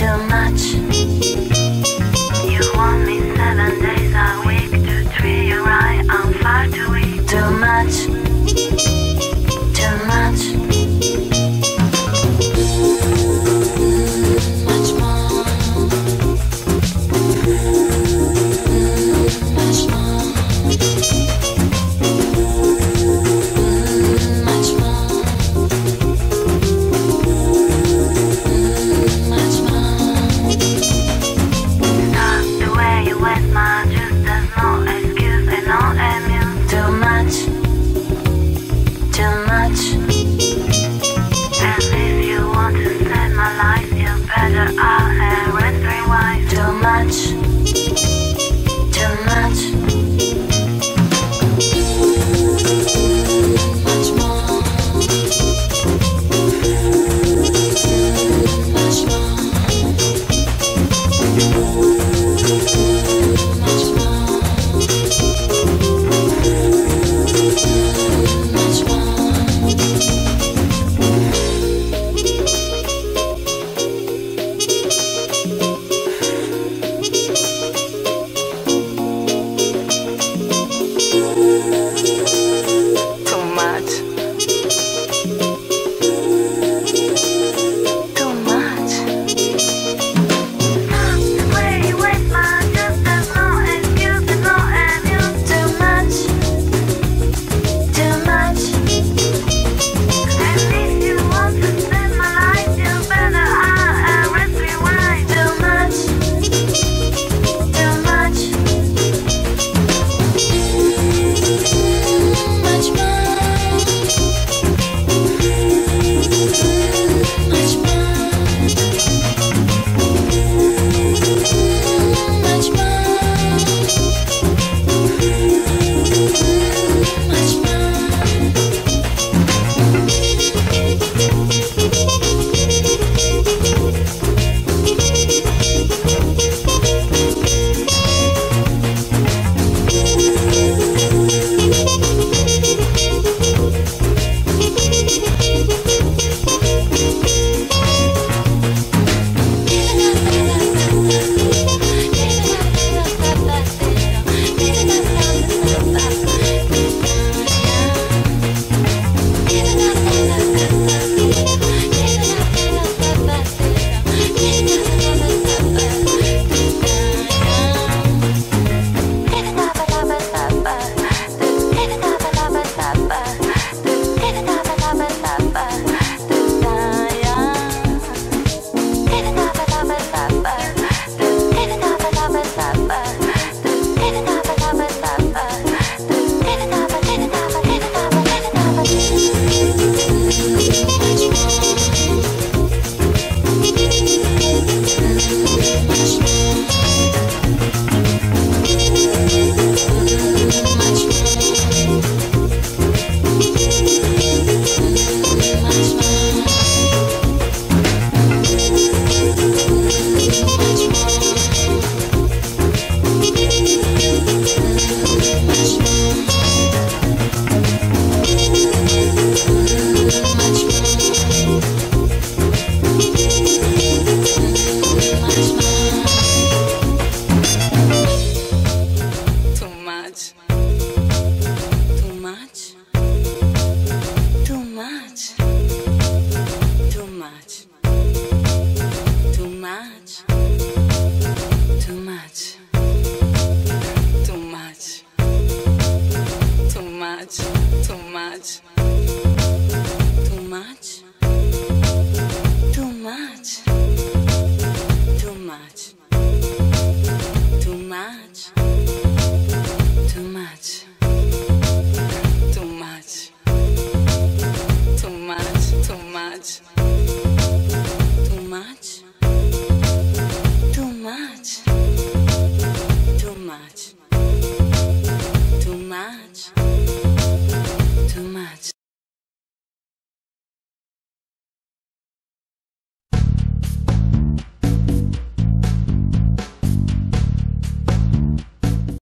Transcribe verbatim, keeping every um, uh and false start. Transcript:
too much. You want me seven days a week to treat you right. I'm far too weak. Too much, too much. Much more, much more, much more, much more. Not the way you waste my juice. There's no excuse and no amuse. Too much, too much. And if you want to save my life, you better out and rest rewind. Too much, too much. Much more, much more, much more, much more. Too much, too much. Not the way you waste my juice. There's no excuse and no amuse. Too much, too much. And if you want to save my life, you better out and rest rewind. Too much, too much. Much more, much more, much more, much more. Too much, too much, too much.